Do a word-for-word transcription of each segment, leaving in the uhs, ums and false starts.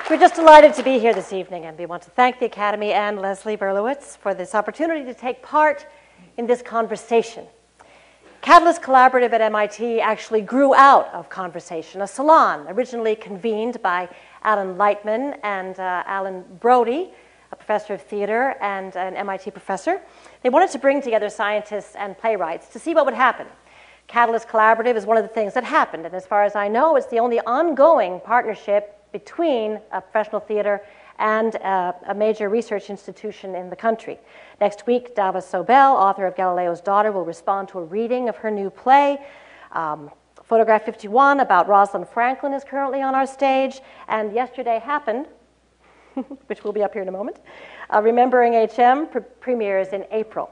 We're just delighted to be here this evening, and we want to thank the Academy and Leslie Berlowitz for this opportunity to take part in this conversation. Catalyst Collaborative at M I T actually grew out of conversation, a salon originally convened by Alan Lightman and uh, Alan Brody, a professor of theater and an M I T professor. They wanted to bring together scientists and playwrights to see what would happen. Catalyst Collaborative is one of the things that happened, and as far as I know, it's the only ongoing partnership between a professional theater and a, a major research institution in the country. Next week, Dava Sobel, author of Galileo's Daughter, will respond to a reading of her new play. Um, Photograph fifty-one about Rosalind Franklin is currently on our stage, and Yesterday Happened, which will be up here in a moment, uh, Remembering H M pre- premieres in April.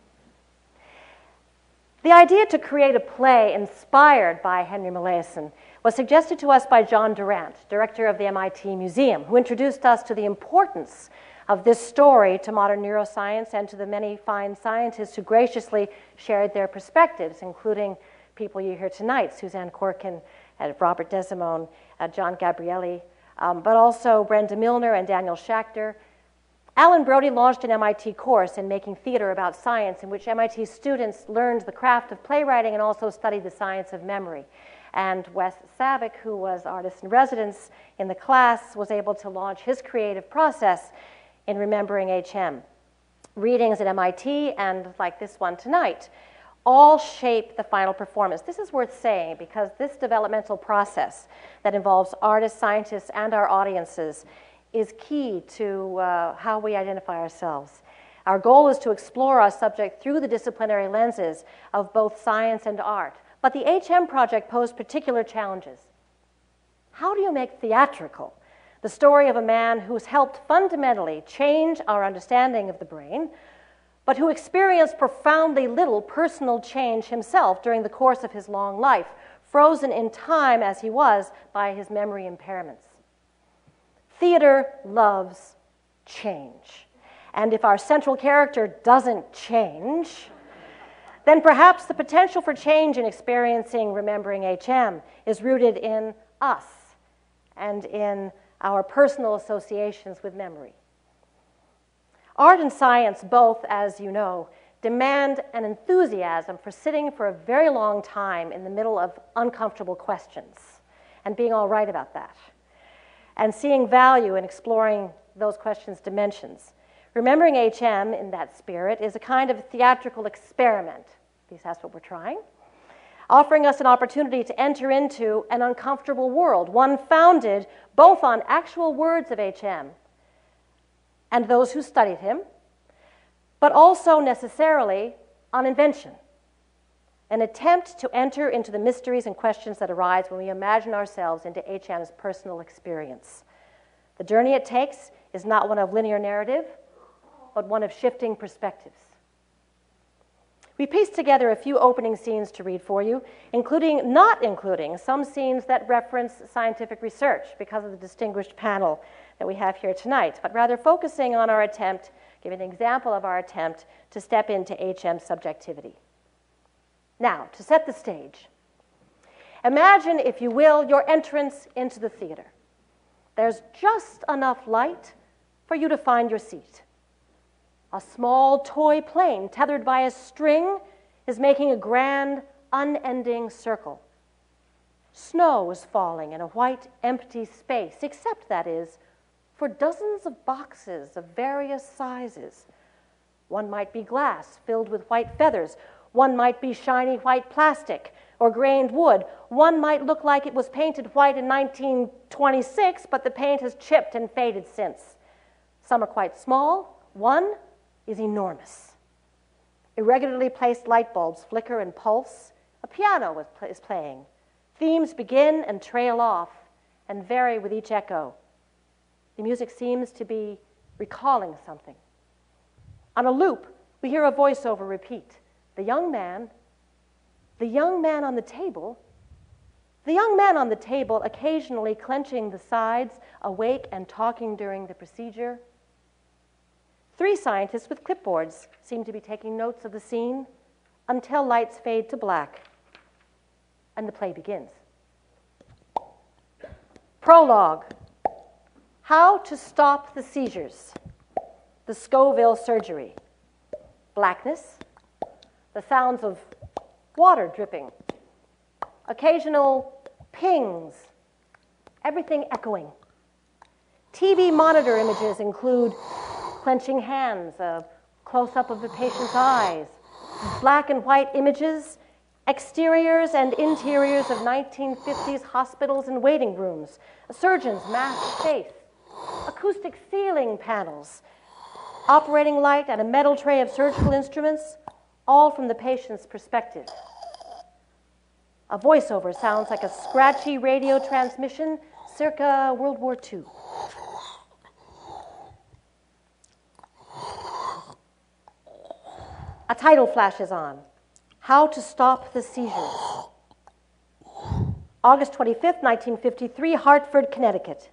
The idea to create a play inspired by Henry Molaison was suggested to us by John Durant, director of the M I T Museum, who introduced us to the importance of this story to modern neuroscience and to the many fine scientists who graciously shared their perspectives, including people you hear tonight, Suzanne Corkin, uh, Robert Desimone, uh, John Gabrielli, um, but also Brenda Milner and Daniel Schachter. Alan Brody launched an M I T course in making theater about science, in which M I T students learned the craft of playwriting and also studied the science of memory. And Wes Savick, who was artist in residence in the class, was able to launch his creative process in Remembering H M. Readings at M I T, and like this one tonight, all shape the final performance. This is worth saying because this developmental process that involves artists, scientists, and our audiences is key to uh, how we identify ourselves. Our goal is to explore our subject through the disciplinary lenses of both science and art. But the H M project posed particular challenges. How do you make theatrical the story of a man who's helped fundamentally change our understanding of the brain, but who experienced profoundly little personal change himself during the course of his long life, frozen in time as he was by his memory impairments? Theater loves change. And if our central character doesn't change, then perhaps the potential for change in experiencing Remembering H M is rooted in us and in our personal associations with memory. Art and science both, as you know, demand an enthusiasm for sitting for a very long time in the middle of uncomfortable questions and being all right about that, and seeing value in exploring those questions' dimensions. Remembering H M, in that spirit, is a kind of theatrical experiment, at least that's what we're trying, offering us an opportunity to enter into an uncomfortable world, one founded both on actual words of H M and those who studied him, but also necessarily on invention, an attempt to enter into the mysteries and questions that arise when we imagine ourselves into H M's personal experience. The journey it takes is not one of linear narrative, but one of shifting perspectives. We pieced together a few opening scenes to read for you, including, not including, some scenes that reference scientific research because of the distinguished panel that we have here tonight, but rather focusing on our attempt, giving an example of our attempt to step into H M subjectivity. Now, to set the stage, imagine, if you will, your entrance into the theater. There's just enough light for you to find your seat. A small toy plane tethered by a string is making a grand, unending circle. Snow is falling in a white, empty space, except, that is, for dozens of boxes of various sizes. One might be glass filled with white feathers. One might be shiny white plastic or grained wood. One might look like it was painted white in nineteen twenty-six, but the paint has chipped and faded since. Some are quite small. One is enormous. Irregularly placed light bulbs flicker and pulse. A piano is playing. Themes begin and trail off and vary with each echo. The music seems to be recalling something. On a loop, we hear a voiceover repeat. The young man, the young man on the table, the young man on the table occasionally clenching the sides, awake and talking during the procedure. Three scientists with clipboards seem to be taking notes of the scene until lights fade to black and the play begins. Prologue. How to stop the seizures. The Scoville surgery. Blackness. The sounds of water dripping. Occasional pings. Everything echoing. T V monitor images include clenching hands, a close-up of the patient's eyes, black and white images, exteriors and interiors of nineteen fifties hospitals and waiting rooms, a surgeon's masked face, acoustic ceiling panels, operating light and a metal tray of surgical instruments, all from the patient's perspective. A voiceover sounds like a scratchy radio transmission circa World War Two. A title flashes on. How to Stop the Seizures. August twenty-fifth, nineteen fifty-three, Hartford, Connecticut.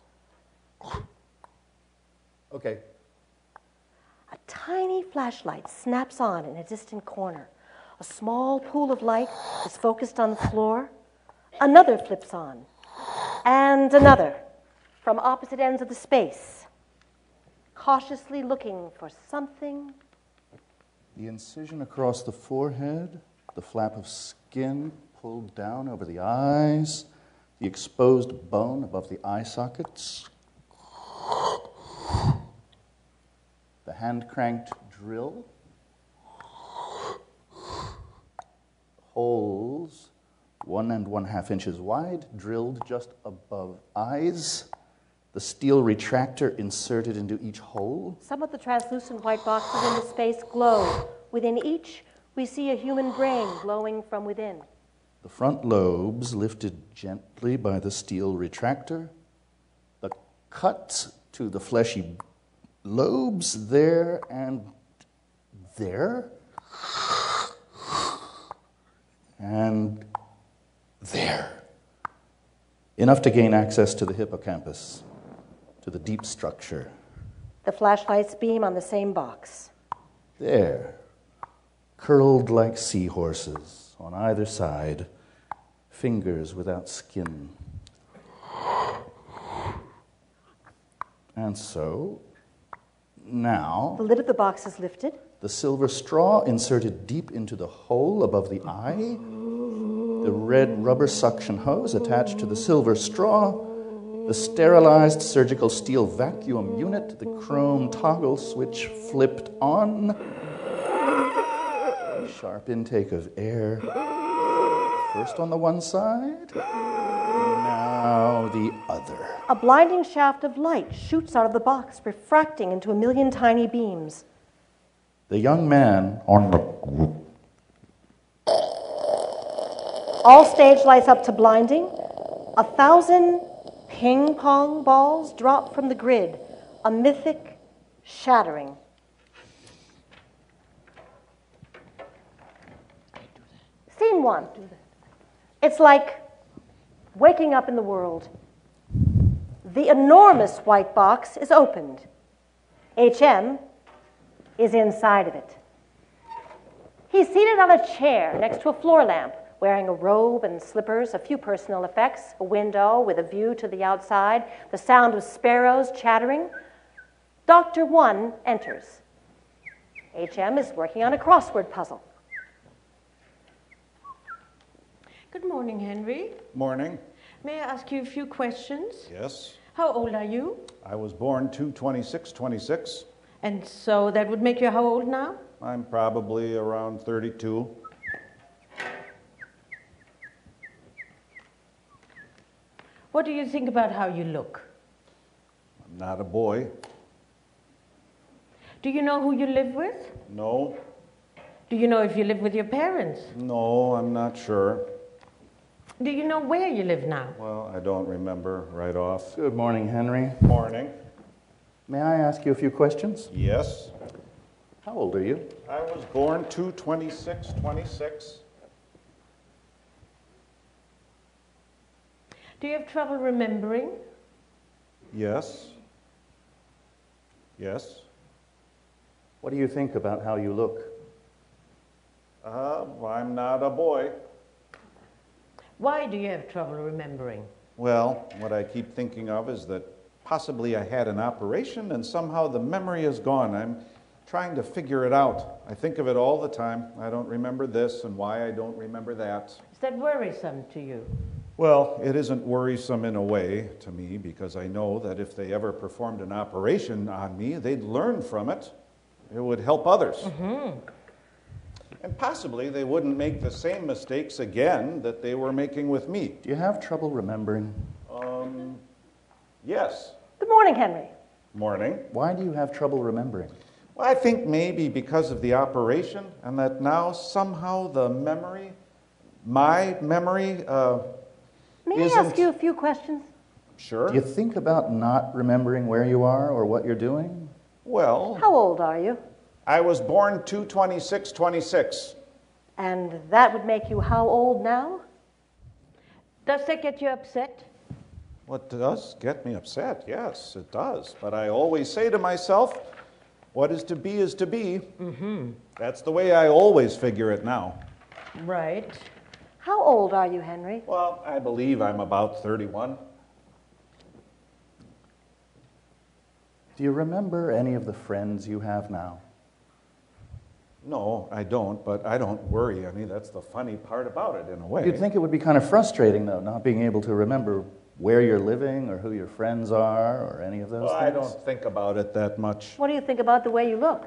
Okay. A tiny flashlight snaps on in a distant corner. A small pool of light is focused on the floor. Another flips on. And another from opposite ends of the space. Cautiously looking for something. The incision across the forehead, the flap of skin pulled down over the eyes, the exposed bone above the eye sockets, the hand-cranked drill, holes one and one-half inches wide, drilled just above eyes, the steel retractor inserted into each hole. Some of the translucent white boxes in the space glow. Within each, we see a human brain glowing from within. The front lobes lifted gently by the steel retractor. The cuts to the fleshy lobes there and there. And there. Enough to gain access to the hippocampus, to the deep structure. The flashlights beam on the same box. There, curled like seahorses on either side, fingers without skin. And so, now... The lid of the box is lifted. The silver straw inserted deep into the hole above the eye. The red rubber suction hose attached to the silver straw. The sterilized surgical steel vacuum unit, the chrome toggle switch flipped on. Sharp intake of air. First on the one side, now the other. A blinding shaft of light shoots out of the box, refracting into a million tiny beams. The young man on the... All stage lights up to blinding. A thousand ping pong balls drop from the grid, a mythic shattering. Scene one. It's like waking up in the world. The enormous white box is opened. H M is inside of it. He's seated on a chair next to a floor lamp, wearing a robe and slippers, a few personal effects, a window with a view to the outside, the sound of sparrows chattering. Doctor One enters. H M is working on a crossword puzzle. Good morning, Henry. Morning. May I ask you a few questions? Yes. How old are you? I was born two twenty-six twenty-six. And so that would make you how old now? I'm probably around thirty-two. What do you think about how you look? I'm not a boy. Do you know who you live with? No. Do you know if you live with your parents? No, I'm not sure. Do you know where you live now? Well, I don't remember right off. Good morning, Henry. Morning. May I ask you a few questions? Yes. How old are you? I was born two twenty-six twenty-six. Do you have trouble remembering? Yes. Yes. What do you think about how you look? Uh, I'm not a boy. Why do you have trouble remembering? Well, what I keep thinking of is that possibly I had an operation and somehow the memory is gone. I'm trying to figure it out. I think of it all the time. I don't remember this and why I don't remember that. Is that worrisome to you? Well, it isn't worrisome in a way to me because I know that if they ever performed an operation on me, they'd learn from it. It would help others. Mm-hmm. And possibly they wouldn't make the same mistakes again that they were making with me. Do you have trouble remembering? Um, yes. Good morning, Henry. Morning. Why do you have trouble remembering? Well, I think maybe because of the operation and that now somehow the memory, my memory, uh, May I isn't... ask you a few questions? Sure. Do you think about not remembering where you are or what you're doing? Well, How old are you? I was born two twenty-six twenty-six. And that would make you how old now? Does that get you upset? Well, it does get me upset, yes, it does. But I always say to myself, what is to be is to be. Mm-hmm. That's the way I always figure it now. Right. How old are you, Henry? Well, I believe I'm about thirty-one. Do you remember any of the friends you have now? No, I don't, but I don't worry any. That's the funny part about it, in a way. You'd think it would be kind of frustrating, though, not being able to remember where you're living or who your friends are or any of those Well, things. I don't think about it that much. What do you think about the way you look?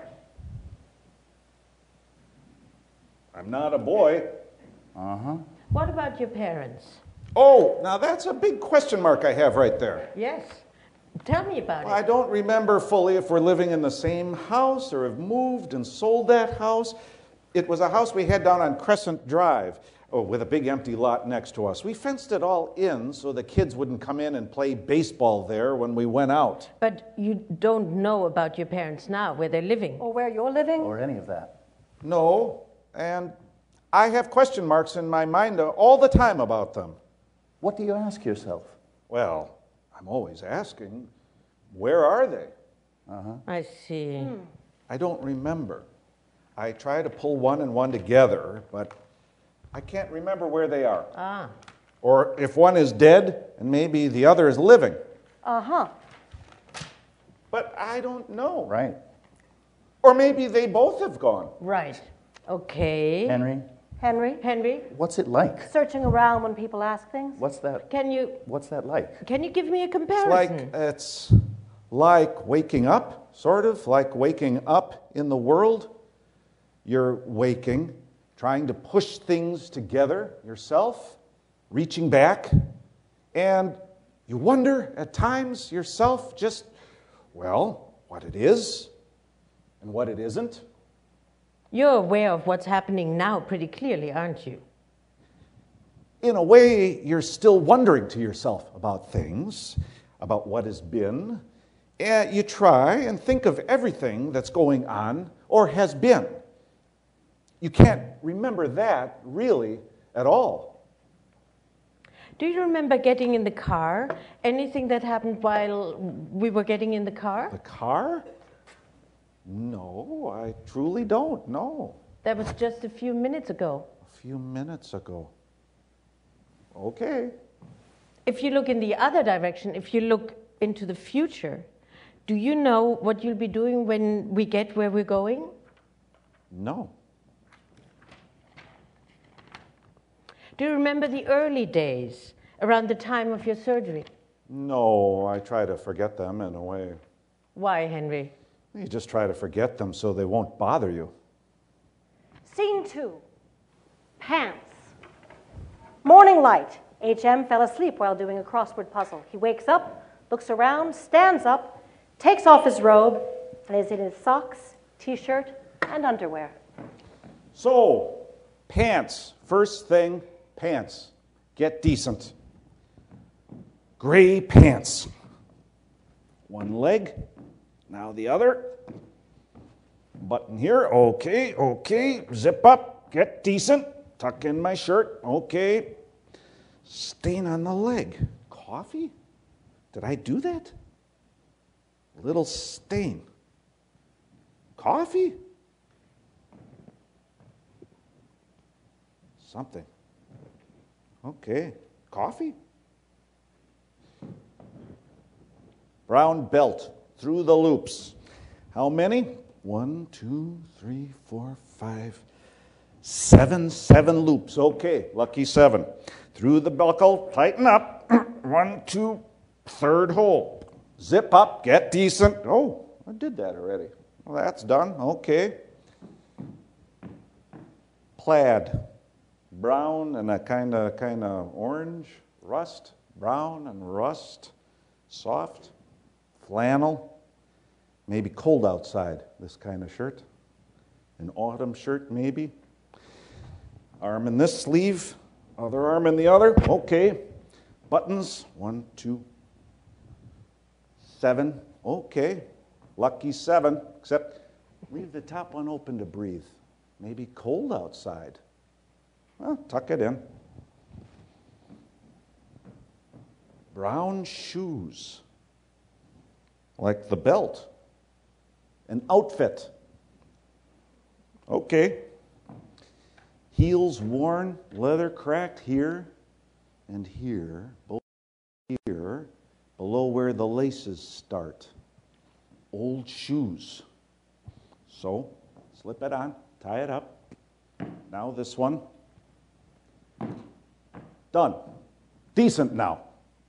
I'm not a boy. Uh-huh. What about your parents? Oh, now that's a big question mark I have right there. Yes. Tell me about Well, I it. don't remember fully if we're living in the same house or have moved and sold that house. It was a house we had down on Crescent Drive, oh, with a big empty lot next to us. We fenced it all in so the kids wouldn't come in and play baseball there when we went out. But you don't know about your parents now, where they're living. Or where you're living? Or any of that. No, and I have question marks in my mind all the time about them. What do you ask yourself? Well, I'm always asking, where are they? Uh-huh. I see. Hmm. I don't remember. I try to pull one and one together, but I can't remember where they are. Ah. Or if one is dead and maybe the other is living. Uh-huh. But I don't know. Right. Or maybe they both have gone. Right. Okay. Henry, Henry? Henry, what's it like? Searching around when people ask things? What's that? can you What's that like? can you give me a It's comparison? like it's like waking up, sort of like waking up in the world. You're waking, trying to push things together yourself, reaching back, and you wonder at times yourself just, well, what it is and what it isn't. You're aware of what's happening now pretty clearly, aren't you? In a way, you're still wondering to yourself about things, about what has been. And you try and think of everything that's going on or has been. You can't remember that really at all. Do you remember getting in the car? Anything that happened while we were getting in the car? The car? No, I truly don't, no. That was just a few minutes ago. A few minutes ago. Okay. If you look in the other direction, if you look into the future, do you know what you'll be doing when we get where we're going? No. Do you remember the early days, around the time of your surgery? No, I try to forget them in a way. Why, Henry? You just try to forget them so they won't bother you. Scene two. Pants. Morning light. H M fell asleep while doing a crossword puzzle. He wakes up, looks around, stands up, takes off his robe, and is in his socks, t-shirt, and underwear. So, pants. First thing, pants. Get decent. Gray pants. One leg, now the other. Button here, okay, okay. Zip up, get decent. Tuck in my shirt, okay. Stain on the leg. Coffee? Did I do that? Little stain. Coffee? Something. Okay. Coffee? Brown belt through the loops. How many? One, two, three, four, five, seven. Seven loops. Okay, lucky seven. Through the buckle, tighten up. One, two, third hole. Zip up, get decent. Oh, I did that already. Well, that's done. Okay. Plaid. Brown and a kind of kind of orange. Rust. Brown and rust. Soft. Flannel. Maybe cold outside, this kind of shirt. An autumn shirt, maybe. Arm in this sleeve. Other arm in the other. Okay. Buttons. One, two, seven. Okay. Lucky seven. Except leave the top one open to breathe. Maybe cold outside. Well, tuck it in. Brown shoes. Like the belt. An outfit. Okay. Heels worn, leather cracked here and here, both here, below where the laces start. Old shoes. So, slip it on, tie it up. Now this one. Done. Decent now.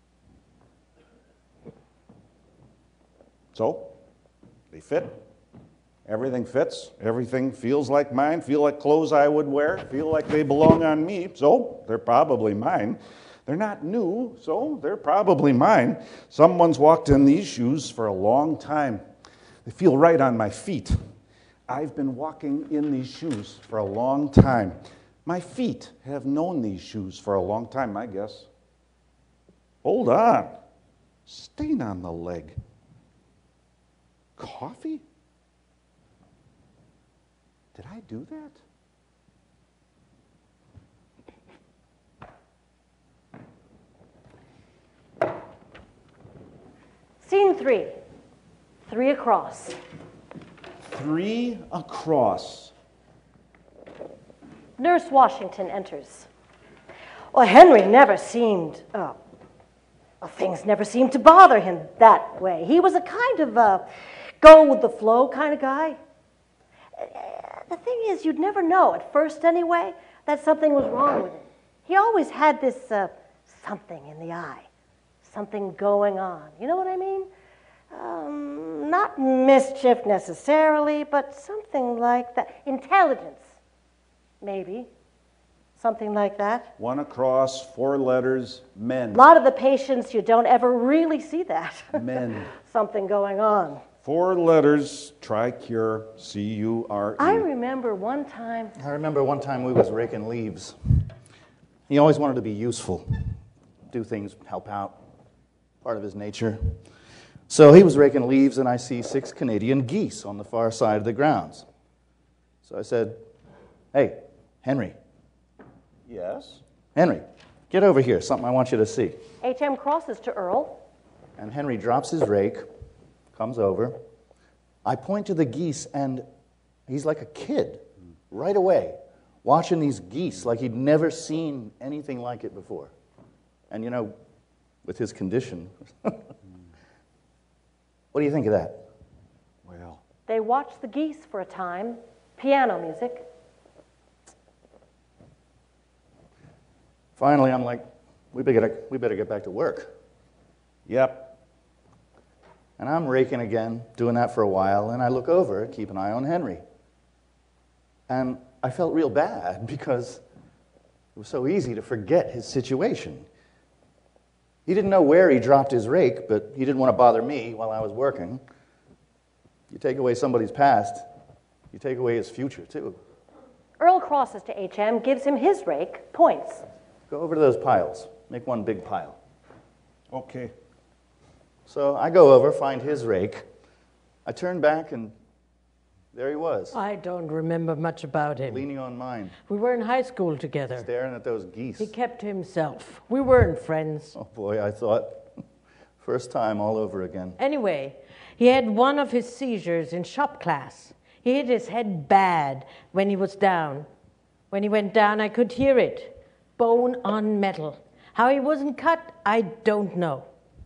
So, they fit. Everything fits. Everything feels like mine, feel like clothes I would wear, feel like they belong on me, so they're probably mine. They're not new, so they're probably mine. Someone's walked in these shoes for a long time. They feel right on my feet. I've been walking in these shoes for a long time. My feet have known these shoes for a long time, I guess. Hold on. Stain on the leg. Coffee? Did I do that? Scene three. Three across. Three across. Nurse Washington enters. Well, Henry never seemed, uh, well, things never seemed to bother him that way. He was a kind of uh, go-with-the-flow kind of guy. The thing is, you'd never know, at first anyway, that something was wrong with him. He always had this uh, something in the eye, something going on. You know what I mean? Um, not mischief necessarily, but something like that. Intelligence, maybe. Something like that. One across, four letters, men. A lot of the patients, you don't ever really see that. Men. Something going on. Four letters, Tricure, C U R E. I remember one time... I remember one time we was raking leaves. He always wanted to be useful, do things, help out, part of his nature. So he was raking leaves, and I see six Canadian geese on the far side of the grounds. So I said, hey, Henry. Yes? Henry, get over here, something I want you to see. H M crosses to Earl. And Henry drops his rake, comes over. I point to the geese, and he's like a kid right away, watching these geese like he'd never seen anything like it before. And, you know, with his condition, what do you think of that? Well, They watched the geese for a time, piano music. Finally, I'm like, we better, we better get back to work. yep. And I'm raking again, doing that for a while, and I look over, keep an eye on Henry. And I felt real bad because it was so easy to forget his situation. He didn't know where he dropped his rake, but he didn't want to bother me while I was working. You take away somebody's past, you take away his future, too. Earl crosses to H M, gives him his rake, points. Go over to those piles. Make one big pile. Okay. So I go over, find his rake. I turn back, and there he was, I don't remember much about him. leaning on mine, We were in high school together. staring at those geese. He kept to himself. We weren't friends. Oh, boy, I thought, first time all over again. Anyway, he had one of his seizures in shop class. He hit his head bad when he was down. When he went down, I could hear it. Bone on metal. How he wasn't cut, I don't know.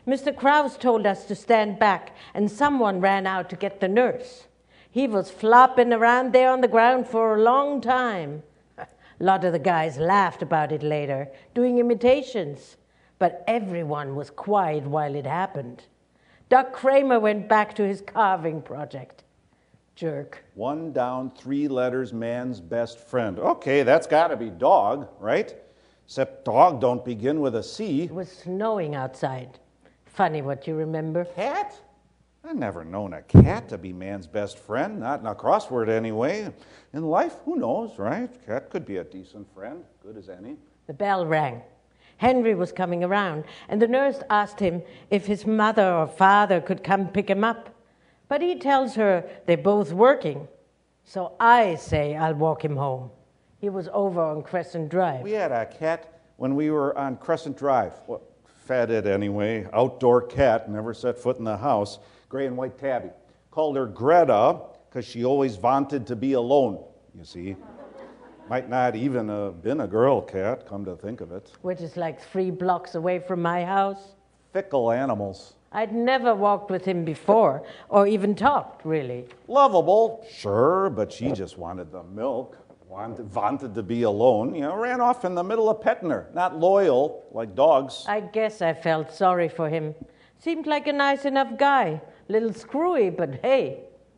Mister Krause told us to stand back, and someone ran out to get the nurse. He was flopping around there on the ground for a long time. A lot of the guys laughed about it later, doing imitations, but everyone was quiet while it happened. Doc Kramer went back to his carving project. Jerk. One down, three letters, man's best friend. Okay, that's got to be dog, right? Except dog don't begin with a C. It was snowing outside. Funny what you remember. Cat? I've never known a cat to be man's best friend, not in a crossword anyway. In life, who knows, right? Cat could be a decent friend, good as any. The bell rang. Henry was coming around, and the nurse asked him if his mother or father could come pick him up. But he tells her they're both working. So I say I'll walk him home. He was over on Crescent Drive. We had a cat when we were on Crescent Drive. Well, fed it anyway. Outdoor cat, never set foot in the house. Gray and white tabby. Called her Greta because she always wanted to be alone, you see. Might not even have been a girl cat, come to think of it. Which is like three blocks away from my house. Fickle animals. I'd never walked with him before, or even talked, really. Lovable, sure, but she just wanted the milk. Wanted, wanted to be alone, you know, ran off in the middle of petting her. Not loyal, like dogs. I guess I felt sorry for him. Seemed like a nice enough guy. Little screwy, but hey.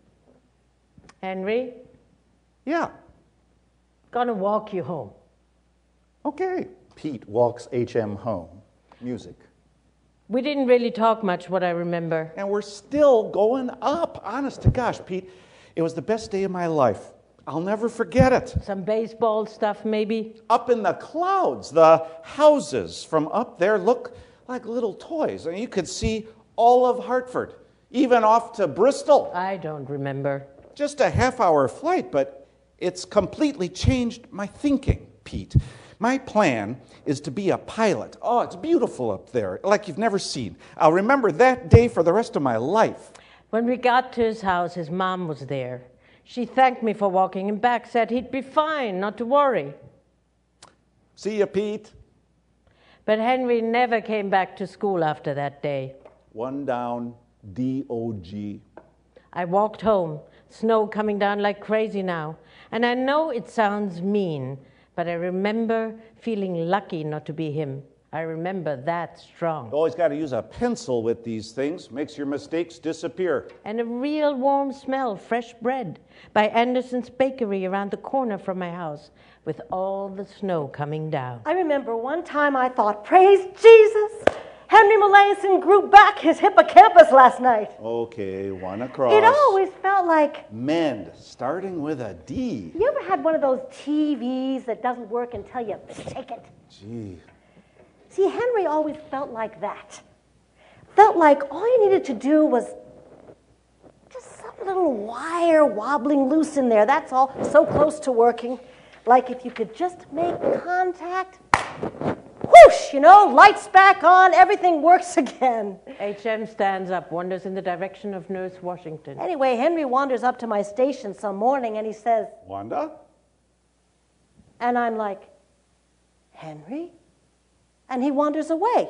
Henry? Yeah. Gonna walk you home. Okay. Pete walks H M home. Music. We didn't really talk much, what I remember. And we're still going up. Honest to gosh, Pete, it was the best day of my life. I'll never forget it. Some baseball stuff, maybe? Up in the clouds, the houses from up there look like little toys. And you could see all of Hartford, even off to Bristol. I don't remember. Just a half-hour flight, but it's completely changed my thinking, Pete. My plan is to be a pilot. Oh, it's beautiful up there, like you've never seen. I'll remember that day for the rest of my life. When we got to his house, his mom was there. She thanked me for walking him back, said he'd be fine, not to worry. See you, Pete. But Henry never came back to school after that day. One down, D O G. I walked home, snow coming down like crazy now. And I know it sounds mean, but I remember feeling lucky not to be him. I remember that strong. You always got to use a pencil with these things. Makes your mistakes disappear. And a real warm smell, fresh bread, by Anderson's Bakery around the corner from my house, with all the snow coming down. I remember one time I thought, praise Jesus, Henry Molaison grew back his hippocampus last night. Okay, one across. It always felt like... Mend, starting with a D. You ever had one of those T Vs that doesn't work until you shake it? Gee. See, Henry always felt like that. Felt like all you needed to do was just some little wire wobbling loose in there. That's all, so close to working. Like if you could just make contact, whoosh, you know, lights back on, everything works again. H M stands up, wanders in the direction of Nurse Washington. Anyway, Henry wanders up to my station some morning and he says, Wanda? And I'm like, Henry? And he wanders away.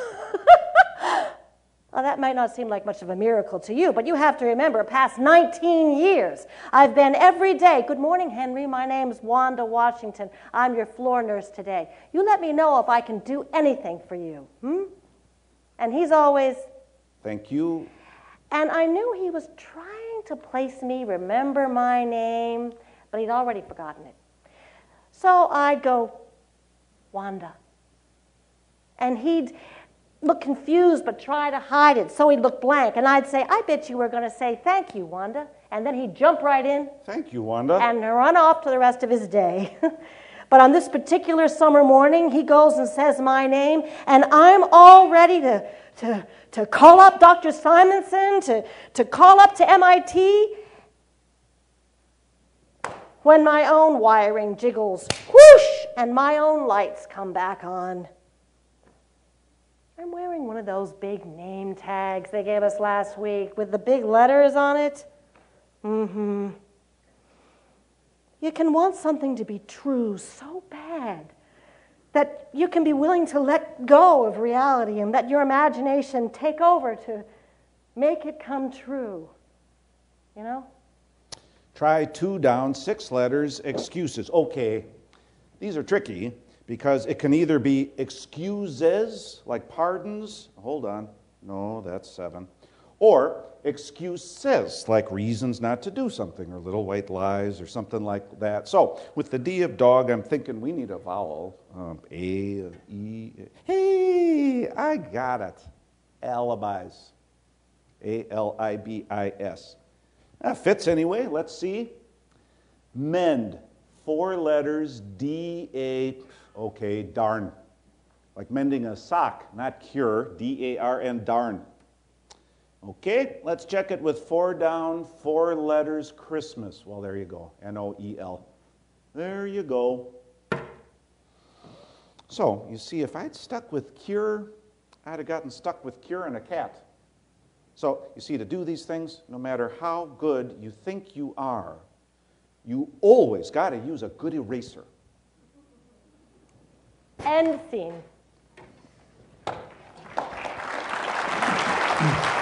Well, that might not seem like much of a miracle to you, but you have to remember, past nineteen years, I've been every day, good morning, Henry, my name's Wanda Washington. I'm your floor nurse today. You let me know if I can do anything for you. Hmm? And he's always... Thank you. And I knew he was trying to place me, remember my name, but he'd already forgotten it. So I'd go, Wanda. And he'd look confused but try to hide it, so he'd look blank. And I'd say, I bet you were going to say, thank you, Wanda. And then he'd jump right in. Thank you, Wanda. And run off to the rest of his day. But on this particular summer morning, he goes and says my name, and I'm all ready to, to, to call up Doctor Simonson, to, to call up to M I T, when my own wiring jiggles, whoosh, and my own lights come back on. I'm wearing one of those big name tags they gave us last week with the big letters on it. Mm-hmm. You can want something to be true so bad that you can be willing to let go of reality and let your imagination take over to make it come true. You know? Try two down, six letters, excuses. Okay, these are tricky because it can either be excuses, like pardons. Hold on. No, that's seven. Or excuses, like reasons not to do something, or little white lies, or something like that. So, with the D of dog, I'm thinking we need a vowel. Um, a, E. Hey, I got it. Alibis. A L I B I S. That fits anyway. Let's see. Mend. Four letters. D A. Okay, darn. Like mending a sock, not cure. D A R N, darn. Okay, let's check it with four down, four letters, Christmas. Well, there you go. N O E L. There you go. So, you see, if I'd stuck with cure, I'd have gotten stuck with cure and a cat. So, you see, to do these things, no matter how good you think you are, you always got to use a good eraser. End scene.